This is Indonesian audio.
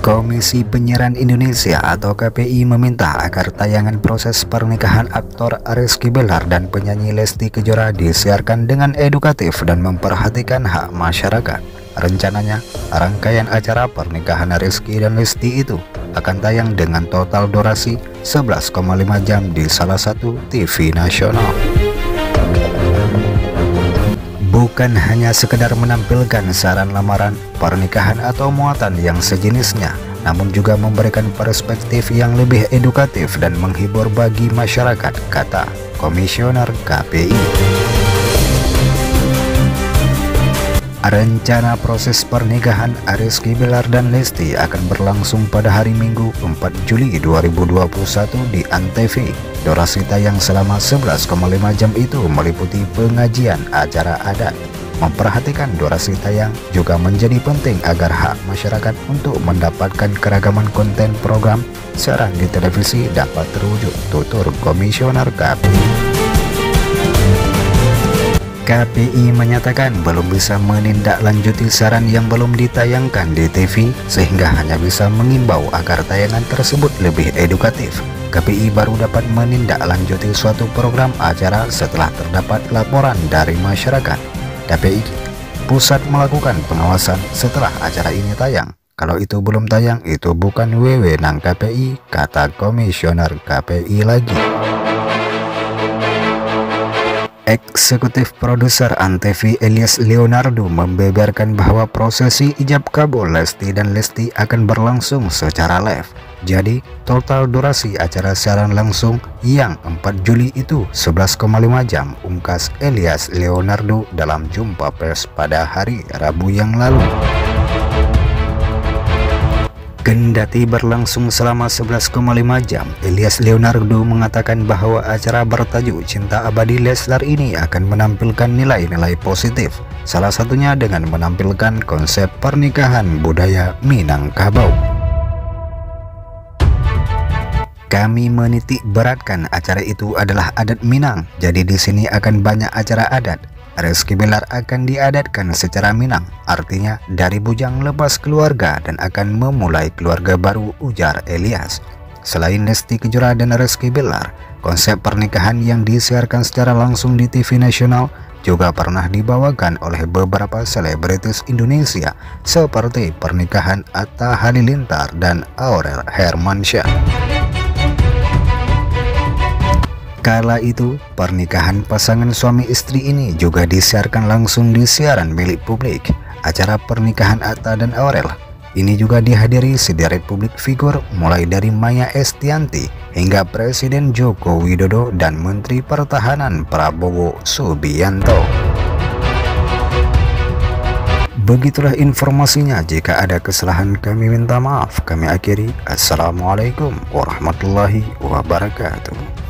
Komisi Penyiaran Indonesia atau KPI meminta agar tayangan proses pernikahan aktor Rizky Bilar dan penyanyi Lesti Kejora disiarkan dengan edukatif dan memperhatikan hak masyarakat. Rencananya, rangkaian acara pernikahan Rizky dan Lesti itu akan tayang dengan total durasi 11,5 jam di salah satu TV nasional. Bukan hanya sekedar menampilkan saran lamaran, pernikahan atau muatan yang sejenisnya, namun juga memberikan perspektif yang lebih edukatif dan menghibur bagi masyarakat, kata Komisioner KPI. Rencana proses pernikahan Rizky Bilar dan Lesti akan berlangsung pada hari Minggu 4 Juli 2021 di ANTV. Durasi tayang selama 11,5 jam itu meliputi pengajian acara adat. Memperhatikan durasi tayang juga menjadi penting agar hak masyarakat untuk mendapatkan keragaman konten program siaran di televisi dapat terwujud, tutur Komisioner KPI. KPI menyatakan belum bisa menindaklanjuti saran yang belum ditayangkan di TV, sehingga hanya bisa mengimbau agar tayangan tersebut lebih edukatif. KPI baru dapat menindaklanjuti suatu program acara setelah terdapat laporan dari masyarakat. KPI pusat melakukan pengawasan setelah acara ini tayang. Kalau itu belum tayang, itu bukan wewenang KPI, kata Komisioner KPI lagi. Eksekutif produser ANTV Elias Leonardo membeberkan bahwa prosesi ijab kabul Lesti dan Lesti akan berlangsung secara live. Jadi total durasi acara siaran langsung yang 4 Juli itu 11,5 jam, ungkas Elias Leonardo dalam jumpa pers pada hari Rabu yang lalu. Kendati berlangsung selama 11,5 jam, Elias Leonardo mengatakan bahwa acara bertajuk Cinta Abadi Leslar ini akan menampilkan nilai-nilai positif, salah satunya dengan menampilkan konsep pernikahan budaya Minangkabau. Kami menitik beratkan acara itu adalah adat Minang, jadi di sini akan banyak acara adat. Rizky Bilar akan diadatkan secara Minang, artinya dari bujang lepas keluarga dan akan memulai keluarga baru, ujar Elias. Selain Lesti Kejora dan Rizky Bilar, konsep pernikahan yang disiarkan secara langsung di TV nasional juga pernah dibawakan oleh beberapa selebritis Indonesia seperti pernikahan Atta Halilintar dan Aurel Hermansyah. Kala itu, pernikahan pasangan suami istri ini juga disiarkan langsung di siaran milik publik. Acara pernikahan Atta dan Aurel ini juga dihadiri sederet publik figur mulai dari Maya Estianty hingga Presiden Joko Widodo dan Menteri Pertahanan Prabowo Subianto. Begitulah informasinya. Jika ada kesalahan kami minta maaf. Kami akhiri. Assalamualaikum warahmatullahi wabarakatuh.